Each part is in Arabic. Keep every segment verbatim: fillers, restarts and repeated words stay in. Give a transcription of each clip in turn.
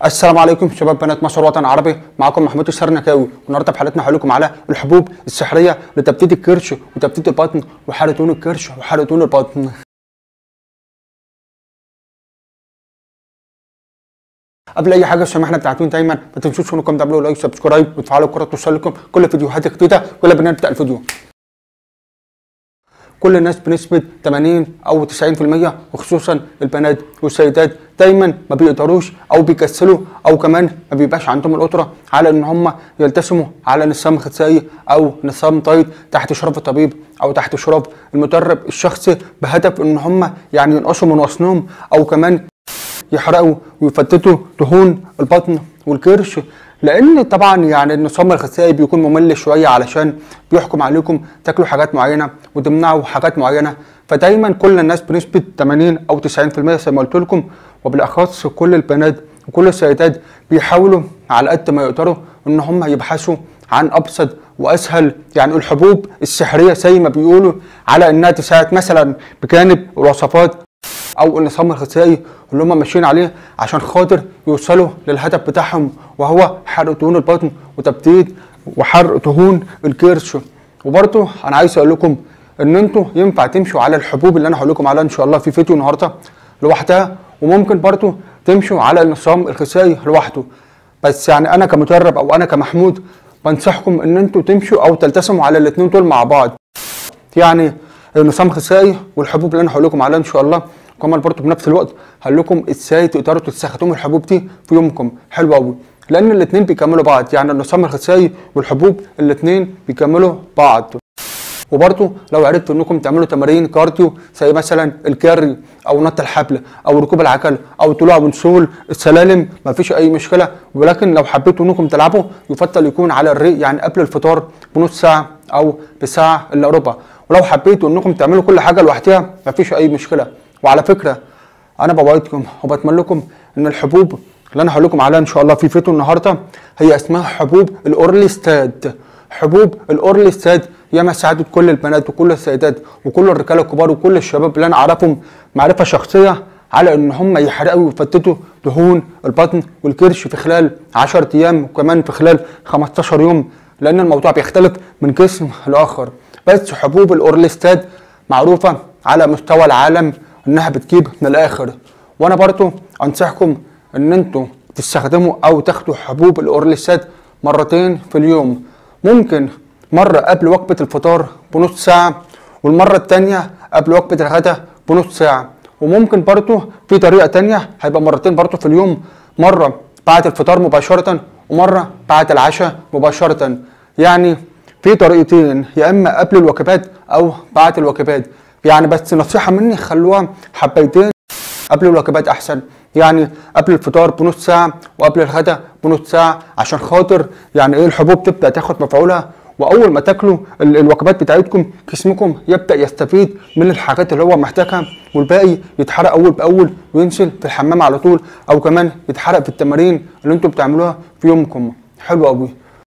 السلام عليكم شباب بنات مصر وطن عربي، معكم محمود السرنكاوي. والنهارده في حلقتنا هقول لكم على الحبوب السحريه لتبتيت الكرش وتبتيت البطن وحاله دهون الكرش وحاله دهون البطن. قبل اي حاجه سامحنا بتاعتون دايما ما تنسوش انكم تعملوا لايك وسبسكرايب وتفعلوا الجرس توصل لكم كل فيديوهات جديده كل ما نبدا الفيديو. كل الناس بنسبه ثمانين او تسعين في المية وخصوصا البنات والسيدات دايما ما بيقدروش او بيكسلوا او كمان ما بيبقاش عندهم القدره على ان هم يلتزموا على نظام غذائي او نظام دايت تحت اشراف الطبيب او تحت اشراف المدرب الشخصي بهدف ان هم يعني ينقصوا من وزنهم او كمان يحرقوا ويفتتوا دهون البطن والكرش. لان طبعا يعني النظام الغذائي بيكون ممل شويه علشان بيحكم عليكم تاكلوا حاجات معينه وتمنعوا حاجات معينه، فدايما كل الناس بنسبه ثمانين او تسعين في المية زي ما قلت لكم، وبالاخص كل البنات وكل السيدات بيحاولوا على قد ما يقدروا ان هم يبحثوا عن ابسط واسهل يعني الحبوب السحريه زي ما بيقولوا على انها تساعد مثلا بجانب الوصفات او النظام الغذائي اللي هم ماشيين عليه عشان خاطر يوصلوا للهدف بتاعهم وهو حرق دهون البطن وتبتيت وحرق دهون الكرش. وبرده انا عايز اقول لكم ان انتوا ينفع تمشوا على الحبوب اللي انا هقول لكم عليها ان شاء الله في فيديو النهارده لوحدها، وممكن برده تمشوا على النظام الغذائي لوحده. بس يعني انا كمدرب او انا كمحمود بنصحكم ان انتوا تمشوا او تلتزموا على الاثنين دول مع بعض، يعني النظام الغذائي والحبوب اللي انا هقول لكم عليها ان شاء الله. كمان برضه بنفس الوقت هقول لكم ازاي تقدروا تستخدموا الحبوب دي في يومكم. حلو قوي، لان الاثنين بيكملوا بعض، يعني النظام الغذائي والحبوب الاثنين بيكملوا بعض. وبرضه لو عرفتوا انكم تعملوا تمارين كارديو زي مثلا الكاري او نط الحبل او ركوب العجل او طلوع ونزول السلالم مفيش اي مشكله، ولكن لو حبيتوا انكم تلعبوا يفضل يكون على الريق يعني قبل الفطار بنص ساعه او بساعه الا ربع. ولو حبيتوا انكم تعملوا كل حاجه لوحدها مفيش اي مشكله. وعلى فكره انا بوعدكم وبتمنى لكم ان الحبوب اللي انا هقول لكم عليها ان شاء الله في فيديو النهارده هي اسمها حبوب الاورليستاد. حبوب الاورليستاد ياما ساعدت كل البنات وكل السيدات وكل الرجاله الكبار وكل الشباب اللي انا اعرفهم معرفه شخصيه على ان هم يحرقوا ويفتتوا دهون البطن والكرش في خلال عشرة ايام وكمان في خلال خمستاشر يوم، لان الموضوع بيختلف من جسم لاخر. بس حبوب الاورليستاد معروفه على مستوى العالم انها بتجيب من الاخر، وانا برضو انصحكم ان انتوا تستخدموا او تاخدوا حبوب الاورليستاد مرتين في اليوم. ممكن مره قبل وجبه الفطار بنص ساعه، والمره الثانيه قبل وجبه الغداء بنص ساعه. وممكن برضو في طريقه ثانيه هيبقى مرتين برضو في اليوم، مره بعد الفطار مباشره ومره بعد العشاء مباشره. يعني في طريقتين، يا اما قبل الوجبات او بعد الوجبات، يعني بس نصيحه مني خلوها حبيتين قبل الوجبات احسن، يعني قبل الفطار بنص ساعه وقبل الغداء بنص ساعه، عشان خاطر يعني ايه الحبوب تبدا تاخد مفعولها، واول ما تاكلوا الوجبات بتاعتكم جسمكم يبدا يستفيد من الحاجات اللي هو محتاجها، والباقي يتحرق اول باول وينزل في الحمام على طول، او كمان يتحرق في التمارين اللي انتم بتعملوها في يومكم. حلو قوي.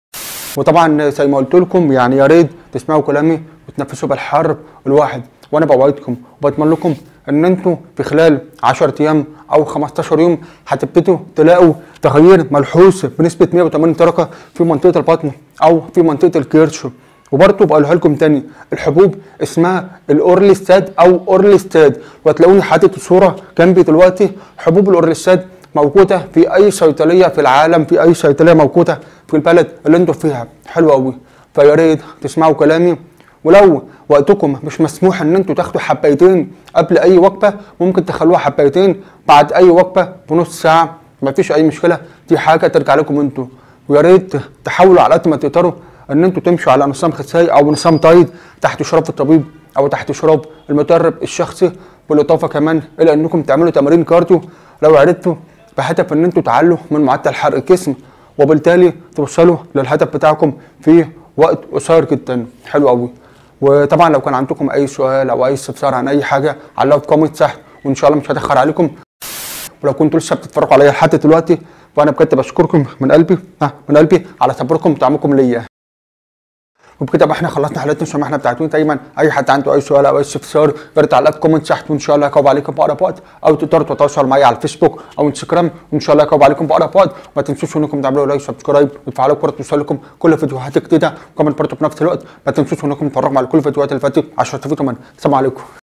وطبعا زي ما قلت لكم يعني يا ريت تسمعوا كلامي وتنفذوا بالحرف الواحد، وانا بوعدكم وبتمنى لكم ان انتوا في خلال عشرة ايام او خمستاشر يوم هتبتدوا تلاقوا تغيير ملحوظ بنسبه مية وتمانين درجه في منطقه البطن او في منطقه الكرش. وبرضه بقولها لكم تاني، الحبوب اسمها الاورليستاد او اورليستاد، وهتلاقوني حاطط الصوره جنبي دلوقتي. حبوب الاورليستاد موجوده في اي صيدليه في العالم، في اي صيدليه موجوده في البلد اللي انتوا فيها. حلو قوي، فيا ريت تسمعوا كلامي. ولو وقتكم مش مسموح ان انتوا تاخدوا حبايتين قبل اي وجبه، ممكن تخلوها حبايتين بعد اي وجبه بنص ساعه، مفيش اي مشكله، دي حاجه ترجع لكم انتوا. ويا ريت تحاولوا على قد ما تقدروا ان انتوا تمشوا على نظام غذائي او نظام دايت تحت اشراف الطبيب او تحت اشراف المدرب الشخصي، بالاضافه كمان الى انكم تعملوا تمارين كارديو لو عرفتوا، بهدف ان انتوا تعلوا من معدل حرق الجسم وبالتالي توصلوا للهدف بتاعكم في وقت قصير جدا. حلو قوي. وطبعا لو كان عندكم اي سؤال او اي استفسار عن اي حاجه علقوا في كومنت تحت، وان شاء الله مش هتاخر عليكم. ولو كنتوا لسه بتتفرجوا عليا لحد دلوقتي فانا بجد بشكركم من قلبي من قلبي على صبركم ودعمكم ليا. وبكده بقى احنا خلصنا حلقتنا السماحه بتاعتنا. دايما اي حد عنده اي سؤال او اي استفسار يقدر تعليقات كومنت تحت، وان شاء الله هجاوب عليكم في اقرب وقت، او تقدروا تتواصلوا معايا على الفيسبوك او انستجرام وان شاء الله هجاوب عليكم في اقرب وقت. وما تنسوش انكم تعملوا لايك سبسكرايب وتفعلوا الجرس توصل لكم كل فيديوهات جديده، وكمان برضه في نفس الوقت ما تنسوش انكم تتفرجوا على كل الفيديوهات اللي فاتت عشان تفوتوا منها. السلام عليكم.